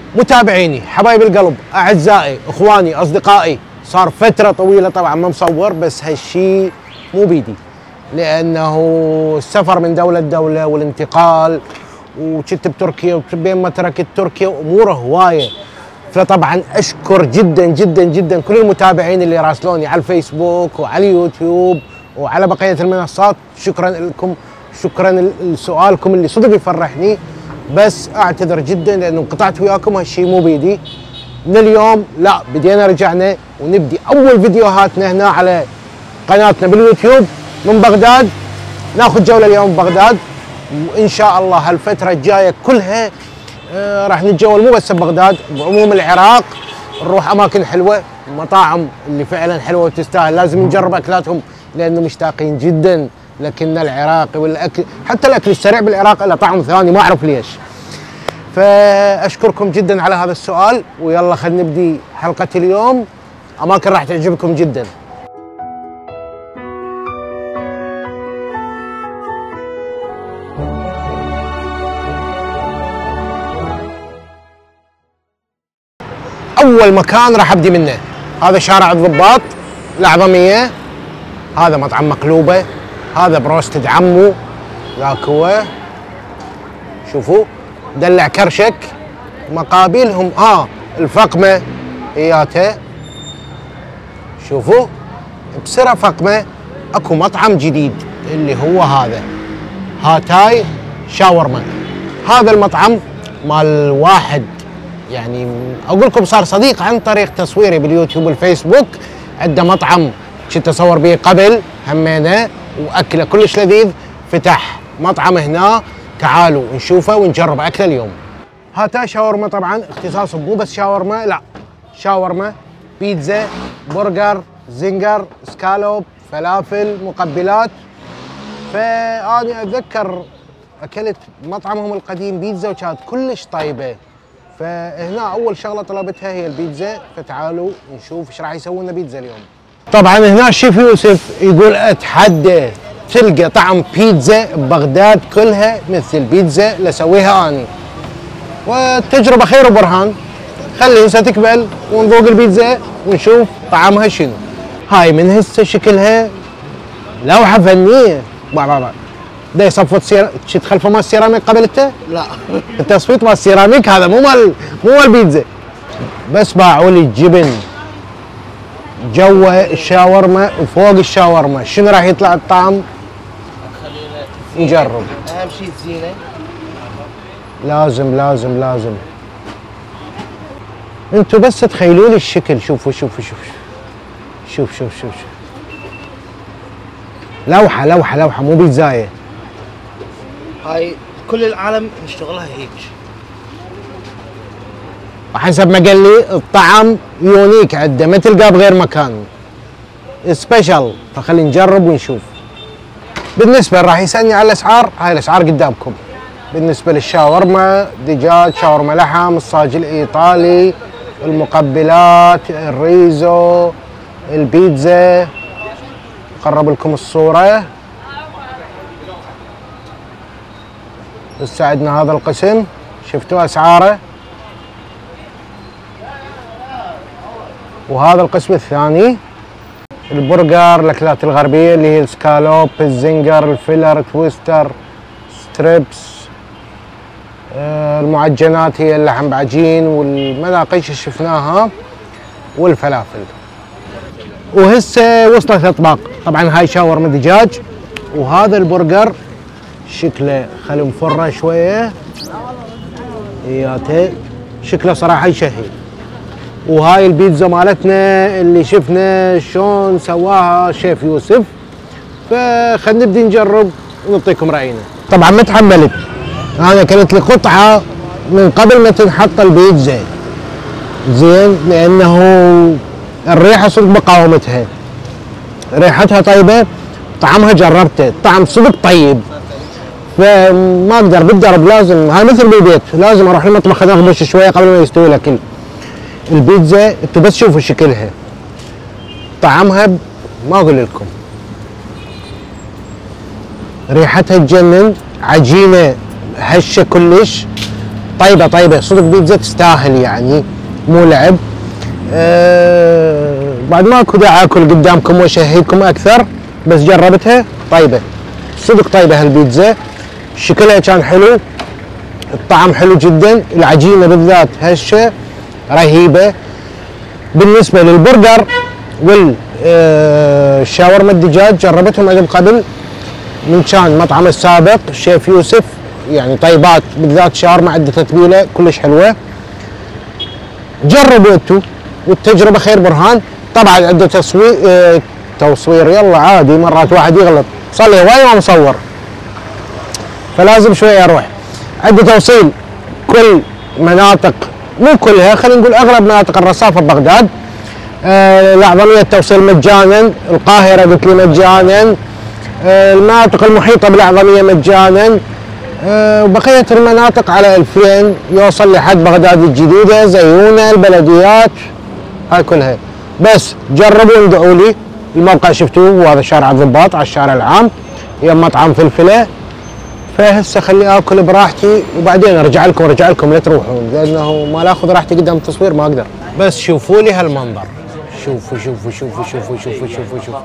متابعيني حبايب القلب اعزائي اخواني اصدقائي، صار فتره طويله طبعا ما مصور، بس هالشي مو بيدي لانه السفر من دوله لدوله والانتقال، وكنت بتركيا وبين ما تركت تركيا اموره هوايه. فطبعا اشكر جدا جدا جدا كل المتابعين اللي راسلوني على الفيسبوك وعلى اليوتيوب وعلى بقيه المنصات. شكرا لكم، شكرا لسؤالكم اللي صدق يفرحني، بس اعتذر جدا لانه انقطعت وياكم، هالشيء مو بيدي. من اليوم لا بدينا رجعنا ونبدي اول فيديوهاتنا هنا على قناتنا باليوتيوب من بغداد. ناخذ جوله اليوم ببغداد، وان شاء الله هالفتره الجايه كلها راح نتجول مو بس ببغداد، بعموم العراق نروح اماكن حلوه، مطاعم اللي فعلا حلوه وتستاهل، لازم نجرب اكلاتهم لانه مشتاقين جدا. لكن العراقي والاكل حتى الاكل السريع بالعراق له طعم ثاني ما اعرف ليش. فاشكركم جدا على هذا السؤال، ويلا خلينا نبدي حلقه اليوم. اماكن راح تعجبكم جدا. اول مكان راح ابدي منه هذا شارع الضباط الأعظمية، هذا مطعم مقلوبة، هذا بروستد عمو، ذاك هو شوفوا دلع كرشك. مقابلهم الفقمة اياته، شوفوا بسرة فقمة اكو مطعم جديد اللي هو هذا هاتاي شاورما. هذا المطعم مال واحد يعني اقول لكم صار صديق عن طريق تصويري باليوتيوب والفيسبوك، عنده مطعم كنت اصور به قبل همينه واكله كلش لذيذ، فتح مطعم هنا، تعالوا نشوفه ونجرب اكله اليوم. هاتاي شاورما طبعا اختصاصه مو بس شاورما، لا شاورما، بيتزا، برجر، زنجر، سكالوب، فلافل، مقبلات. فاني اتذكر اكلت مطعمهم القديم بيتزا وكانت كلش طيبه، فهنا اول شغله طلبتها هي البيتزا. فتعالوا نشوف ايش راح يسوي لنا بيتزا اليوم. طبعا هنا الشيف يوسف يقول اتحدى تلقى طعم بيتزا ببغداد كلها مثل البيتزا اللي اسويها اني، والتجربه خير وبرهان. خلي هسه تقبل ونذوق البيتزا ونشوف طعمها شنو. هاي من هسه شكلها لوحه فنيه. ده يصفط شفت خلفه مال السيراميك قبلته؟ لا التصفيط مال السيراميك هذا مو مال بيتزا. بس باعوا لي الجبن جوا الشاورما وفوق الشاورما، شنو راح يطلع الطعم؟ نجرب. اهم شيء الزينه، لازم لازم لازم. انتوا بس تخيلوا لي الشكل، شوفوا شوفوا شوف شوف شوف شوف لوحه لوحه لوحه مو بيتزايه. هاي كل العالم يشتغلها هيك. وحسب ما قال لي الطعم يونيك عنده ما تلقاه بغير مكان، سبيشال. فخلينا نجرب ونشوف. بالنسبه راح يسالني على الاسعار، هاي الاسعار قدامكم. بالنسبه للشاورما دجاج، شاورما لحم، الصاج الايطالي، المقبلات، الريزو، البيتزا. اقرب لكم الصوره. هسه عندنا هذا القسم، شفتوا اسعاره. وهذا القسم الثاني البرجر، الاكلات الغربيه اللي هي السكالوب، الزنجر، الفيلر، تويستر، ستريبس. المعجنات هي اللحم بعجين والمناقيش شفناها والفلافل. وهسه وصلت اطباق. طبعا هاي شاورما دجاج، وهذا البرجر شكله خلي مفره شويه اياته، شكله صراحه يشهي. وهاي البيتزا مالتنا اللي شفنا شلون سواها شيف يوسف. فخلينا نبدي نجرب ونعطيكم راينا. طبعا ما تحملت، انا كانت لي قطعه من قبل ما تنحط البيتزا زين، لانه الريحه صدق مقاومتها، ريحتها طيبه، طعمها جربته، طعم صدق طيب. فما اقدر بالدرب، لازم هاي مثل بالبيت، لازم اروح المطبخ اخبش شويه قبل ما يستوي الاكل. البيتزا انتوا بس شوفوا شكلها، طعمها ما اقول لكم، ريحتها تجنن، عجينه هشه كلش، طيبه طيبه صدق، بيتزا تستاهل يعني، مو لعب. بعد ما اكو داعي اكل قدامكم واشهيكم اكثر، بس جربتها طيبه صدق، طيبه هالبيتزا، شكلها كان حلو، الطعم حلو جدا، العجينه بالذات هشه رهيبه. بالنسبه للبرجر والشاورما الدجاج جربتهم قبل قبل من كان مطعم السابق الشيف يوسف، يعني طيبات بالذات شاورما عنده تتبيله كلش حلوه. جربوا انتم والتجربه خير برهان. طبعا عنده تصوير يلا عادي، مرات واحد يغلط، صار لي هواي ما مصور فلازم شويه اروح. عنده توصيل كل مناطق، مو كلها، خلينا نقول اغلب مناطق الرصافه ببغداد. الأعظمية التوصيل مجانا، القاهرة قلت لي مجانا، المناطق المحيطة بالأعظمية مجانا، وبقية المناطق على 2000 يوصل لحد بغداد الجديدة، زيونة، البلديات، هاي كلها. بس جربوا وادعوا لي. الموقع شفتوه، وهذا شارع الضباط على الشارع العام يم مطعم فلفلة. فهسه خلي اكل براحتي وبعدين ارجع لكم لا تروحون، لانه ما اخذ راحتي قدام التصوير ما اقدر. بس شوفوا لي هالمنظر، شوفوا شوفوا شوفوا شوفوا شوفوا شوفوا شوفوا.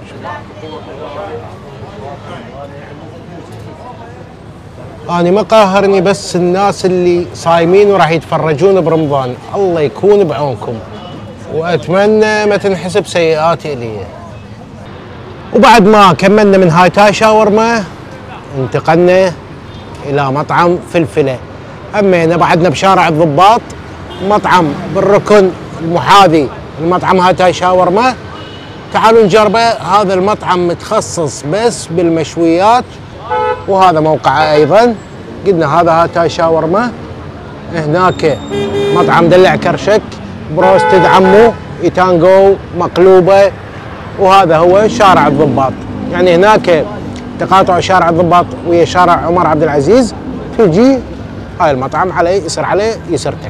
أنا ما قاهرني بس الناس اللي صايمين وراح يتفرجون برمضان، الله يكون بعونكم، وأتمنى ما تنحسب سيئاتي لي. وبعد ما كملنا من هاي تاي شاورما انتقلنا إلى مطعم فلفلة. همينا بعدنا بشارع الضباط مطعم بالركن المحاذي المطعم هاي تاي شاورما. تعالوا نجربه. هذا المطعم متخصص بس بالمشويات، وهذا موقعه ايضا. قلنا هذا هاتاي شاورما، هناك مطعم دلع كرشك، بروستد عمو، ايتانجو، مقلوبه، وهذا هو شارع الضباط. يعني هناك تقاطع شارع الضباط ويا شارع عمر عبد العزيز، تجي هاي المطعم عليه يصير عليه يسرتك.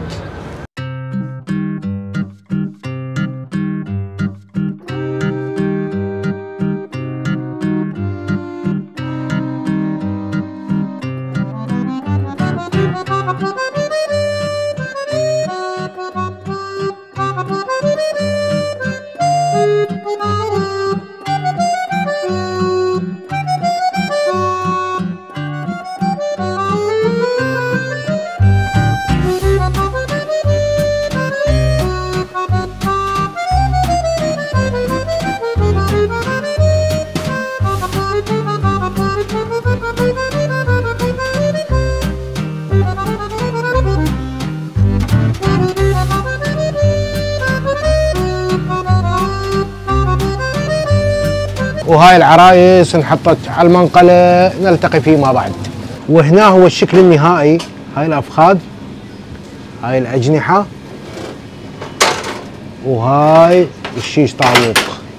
وهاي العرايس انحطت على المنقلة نلتقي فيما بعد. وهنا هو الشكل النهائي، هاي الأفخاذ، هاي الأجنحة، وهاي الشيش طاووق.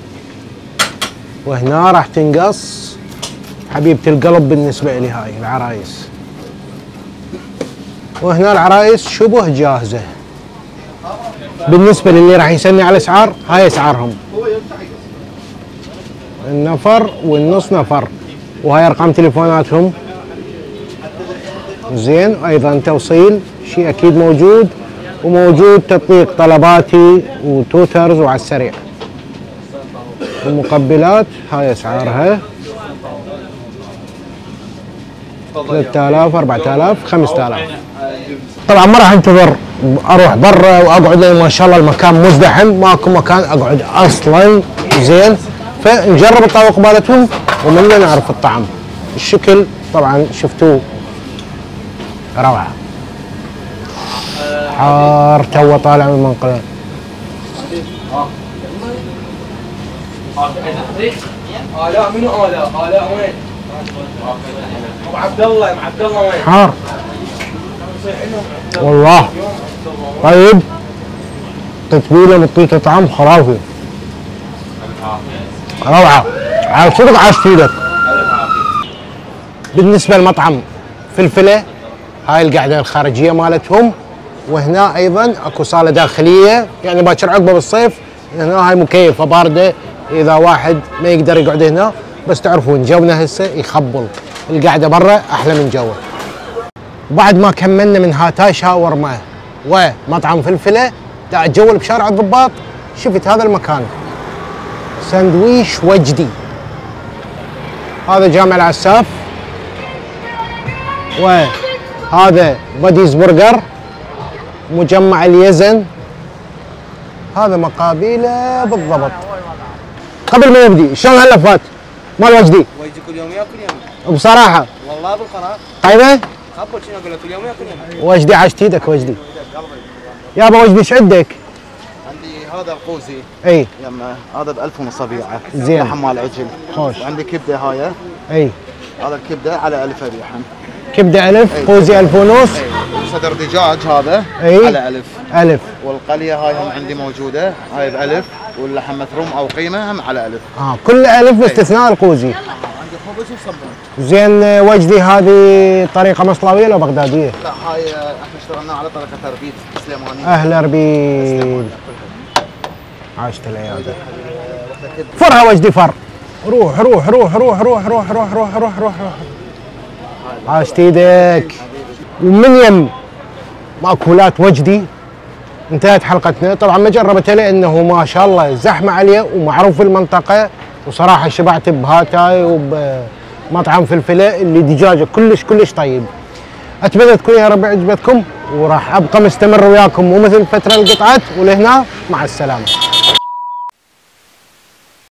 وهنا راح تنقص حبيبة القلب بالنسبة لي هاي العرايس. وهنا العرايس شبه جاهزة. بالنسبة للي راح يسألني على الأسعار، هاي أسعارهم، النفر والنص نفر، وهاي ارقام تليفوناتهم. زين، ايضا توصيل شيء اكيد موجود، وموجود تطبيق طلباتي وتوترز وعلى السريع. المقبلات هاي اسعارها 3000 4000 5000. طبعا ما راح انتظر اروح برا واقعد لي ما شاء الله المكان مزدحم، ماكو مكان اقعد اصلا. زين، فنجرب الطاوق مالتهم ومننا نعرف الطعم. الشكل طبعا شفتوه روعه، حار تو طالع من المنقله. آلاء منو آلاء؟ آلاء وين؟ ابو عبد الله، ابو عبد الله وين؟ حار والله. طيب تتبيله مطيته طعم خرافي، روعه، على صدق عاشت ايدك. بالنسبه لمطعم فلفله، هاي القعده الخارجيه مالتهم، وهنا ايضا اكو صاله داخليه، يعني باكر عقبه بالصيف. هنا هاي مكيفه بارده اذا واحد ما يقدر يقعد هنا، بس تعرفون جونا هسه يخبل، القعده برا احلى من جوا. وبعد ما كملنا من هاتاي شاورما ومطعم فلفله دا اتجول بشارع الضباط، شفت هذا المكان سندويش وجدي. هذا جامع العساف، وهذا بديز برجر، مجمع اليزن. هذا مقابيله بالضبط. قبل ما نبدي شلون هاللفات مال وجدي؟ ويجي كل يوم ياكل يوم. بصراحه والله بالقناه. طيبه؟ خبر شنو اقول لك كل يوم ياكل يوم. وجدي عاشت ايدك وجدي. يابا وجدي ايش عندك؟ عندي هذا القوزي اي يما هذا ب 1000 ونص ابيعه. زين. لحم مال عجل. خوش. وعندي كبده هاي. اي هذا الكبده على 1000 ابيعها. كبده 1000، قوزي 1000 ونص. صدر دجاج هذا اي على 1000. 1000. والقليه هاي هم عندي موجوده هاي ب 1000، واللحم مفروم او قيمه هم على 1000. كل 1000 باستثناء القوزي. عندي خبز وصبن. زين وجدي هذه طريقه مصلاويه ولا بغداديه؟ لا هاي احنا اشتغلنا على طريقه تربيت سليمانيه. اهل اربيل. عاشت العياده. فرها وجدي فر. روح روح روح روح روح روح روح روح روح روح روح. عاشت ايدك. ومن يم ماكولات وجدي انتهت حلقتنا. طبعا ما جربتها لانه ما شاء الله زحمه عليه ومعروف في المنطقه، وصراحه شبعت بهاتاي وبمطعم فلفله اللي دجاجه كلش طيب. اتمنى تكون يا رب عجبتكم، وراح ابقى مستمر وياكم ومثل فتره القطعات. ولهنا مع السلامه.